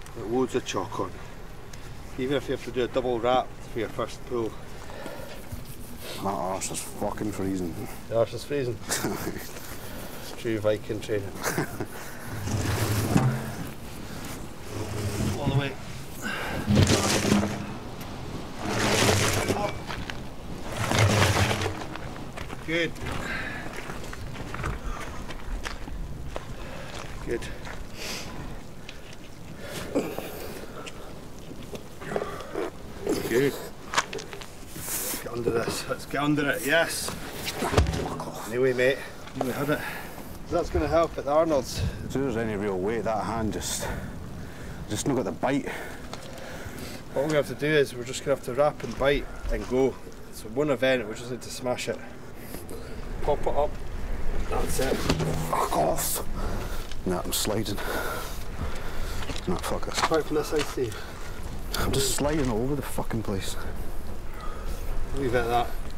with loads of chalk on. Even if you have to do a double wrap for your first pull. My arse is fucking freezing. The arse is freezing. It's true Viking training. All the way. Up. Good. Good. Good. Get under this. Let's get under it. Yes. Anyway, mate. You had it. That's going to help at the Arnold's. If there's any real weight, that hand just not got the bite. What we have to do is we're just going to have to wrap and bite and go. So one event, we just need to smash it. Pop it up. That's it. Fuck off. Nah, I'm sliding. Nah, fuck this. Right from this side, Steve. I'm just sliding all over the fucking place. Leave it at that.